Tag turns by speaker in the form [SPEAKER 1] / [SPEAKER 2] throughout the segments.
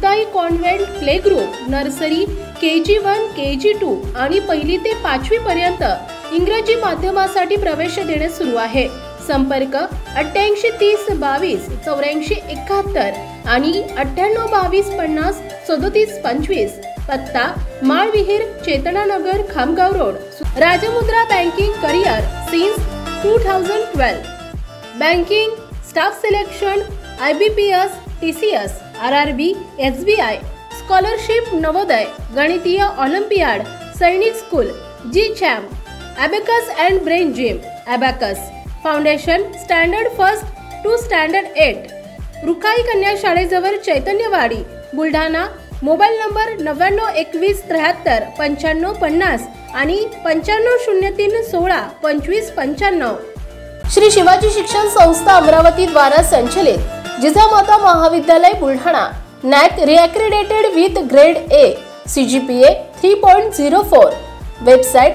[SPEAKER 1] Muktai convent play group nursery KG1 KG2 आणि 1ली ते 5वी पर्यंत इंग्रजी माध्यमासाठी प्रवेश देणे सुरू आहे। संपर्क 88 30 22 84 71 आणि 98 22 50 37 25। पत्ता Malvihir Chetananagar Khamgaon road. Rajmudra banking career since 2012। Banking staff selection IBPS TCS RRB SBI scholarship Navodaya गणितीय olympiad Sainik school GCHAM Abacus and Brain Gym Abacus foundation standard first two standard 8 Rukhai कन्या शाळेजवळ चैतन्यवाडी बुलढाणा। मोबाईल नंबर 99 21 73 95 50 आणि 95 03 16 25 95। श्री शिवाजी शिक्षण संस्था अमरावती द्वारा संचलित जिजामाता महाविद्यालय Buldhana NAC reaccredited with grade A CGPA 3.04। Website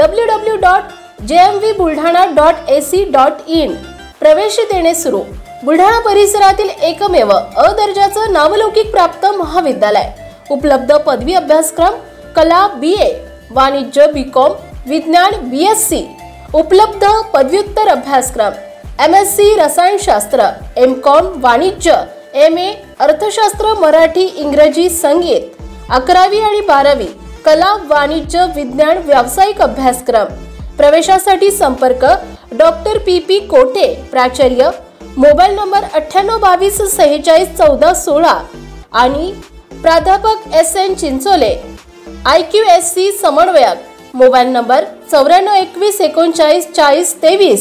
[SPEAKER 1] www.jmvbuldhana.ac.in। प्रवेश देणे सुरू। बुलढाणा परिसरातील एकमेव अ दर्जाचं नावलौकिक प्राप्त महाविद्यालय। उपलब्ध पदवी अभ्यासक्रम कला BA, वाणिज्य BCom, विज्ञान BSc। उपलब्ध पदव्युत्तर अभ्यासक्रम MSc रसायनशास्त्र, MCom वाणिज्य, MA अर्थशास्त्र, मराठी, इंग्रजी, संगीत। 11वी आणि 12वी कला, वाणिज्य, विज्ञान, व्यावसायिक अभ्यासक्रम। प्रवेशासाठी संपर्क डॉक्टर PP कोटे प्राचार्य। मोबाईल नंबर 98 22 46 14 16 आणि प्राध्यापक SN चिंचोले IQSC समन्वयक। Mobile number 94 21 39 40 23।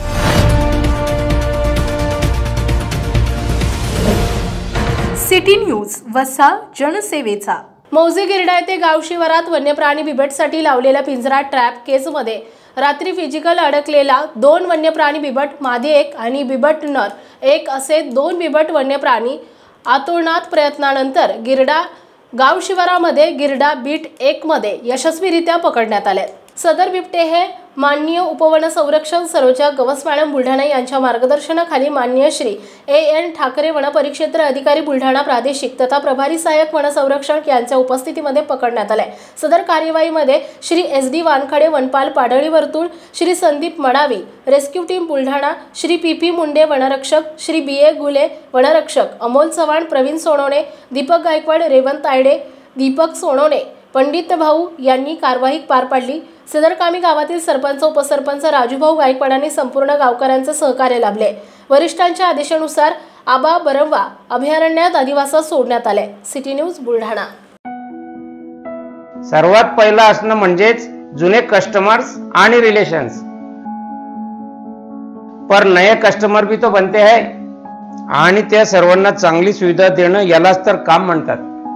[SPEAKER 1] सिटी न्यूज वसा जनसेवेचा। मौजे गिरडा येथे गाव शिवारात वन्यप्राणी बिबटसाठी लावलेल्या पिंजरा ट्रॅप केसमध्ये रात्री फिजिकल अडकलेला 2 वन्यप्राणी बिबट मादी 1 आणि बिबट नर 1 असे 2 बिबट वन्यप्राणी आतोनात प्रयत्नानंतर गिरडा गाव शिवारामध्ये गिरडा बीट 1 मध्ये यशस्वीरित्या पकडण्यात आले। सदर बिबटे हे माननीय उपवन संरक्षण सरोजा गवस मॅडम बुलढाणा यांच्या मार्गदर्शनाखाली माननीय श्री AN ठाकरे वन परिक्षेत्र अधिकारी बुलढाणा प्रादेशिक तथा प्रभारी सहाय्यक वन संरक्षक यांच्या उपस्थितीमध्ये पकडण्यात आले। सदर कार्यवाहीमध्ये श्री SD वानखडे वनपाल पाडळी वर्तुळ, Shri Sandeep Madavi rescue team Buldhana, Shri PP Munde वनरक्षक, श्री BA गुले वनरक्षक, अमोल चव्हाण, प्रवीण सोनवणे, दीपक गायकवाड, रेवंत तायडे, दीपक सोनवणे, पंडित भाऊ यांनी कारवाई पार पाडली। सदर कामी गावातील सरपंच उपसरपंच राजूभाऊ गायकवाडांनी संपूर्ण गावकऱ्यांचे सहकार्य लाभले। वरिष्ठांच्या आदेशानुसार आबा बरवा अभयारण्यात आदिवासात सोडण्यात आले। City news Buldhana.
[SPEAKER 2] सर्वात पहिला असणं म्हणजेच जुने कस्टमर्स आणि रिलेशन्स, पर नए कस्टमर भी तो बनते हैं आणि त्या सर्वांना चांगली सुविधा देणं यालाच तर काम म्हणतात।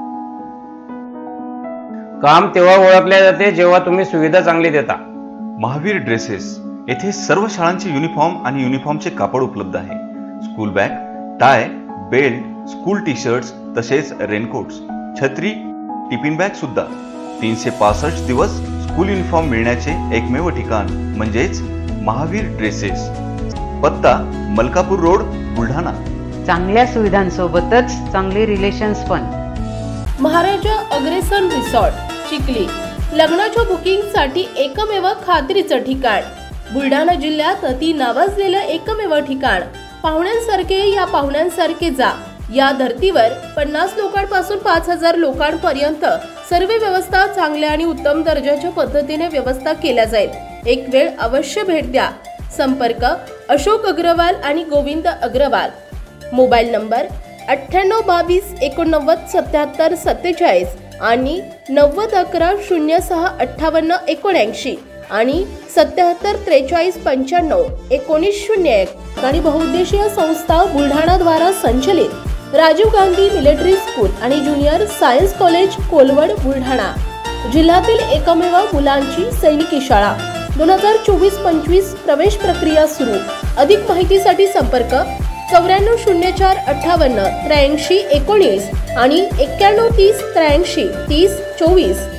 [SPEAKER 2] काम तेव्हा ओळखले जाते जेव्हा तुम्ही सुविधा चांगली देता।
[SPEAKER 3] महावीर ड्रेसेस येथे सर्व शाळांचे युनिफॉर्म आणि युनिफॉर्मचे कापड उपलब्ध आहे। School bag, tie, belt, school T-shirts तसेच रेनकोट्स, छत्री, टिफिन बॅग सुद्धा। 365 दिवस स्कूल युनिफॉर्म मिळण्याचे एकमेव ठिकाण म्हणजेच महावीर ड्रेसेस। पत्ता मलकापूर रोड बुलढाणा।
[SPEAKER 4] चांगल्या सुविधांसोबतच चांगले रिलेशन्स पण।
[SPEAKER 1] महाराजा अग्रेसन रिसॉर्ट चिखली लग्नाच्या बुकिंगसाठी एकमेव खात्रीचं ठिकाण। बुलढाणा जिल्ह्यात अति नावाजलेलं एकमेव ठिकाण। पाहुण्यांसारखे या पाहुण्यांसारखे जा। या धर्तीवर 50 लोकांपासून 5000 लोकांपर्यंत सर्व व्यवस्था चांगल्या आणि उत्तम दर्जाच्या पद्धतीने व्यवस्था केल्या जाईल। एक वेळ अवश्य भेट द्या। संपर्क अशोक अग्रवाल आणि गोविंद अग्रवाल। मोबाईल नंबर 98 22 89 77 47 आणि 90 11 06 58 79 आणि 77 43 95 19 01 आणि बहुउद्देशीय संस्था बुलढाणा द्वारा संचलित राजीव गांधी मिलिटरी स्कूल आणि junior science college Kolwad Buldhana जिल्ह्यातील एकमेव मुलांची सैनिकी शाळा। 2024-25 प्रवेश प्रक्रिया सुरू। अधिक माहितीसाठी संपर्क 94 04 58 83 19 आणि 91 30 83 30 24।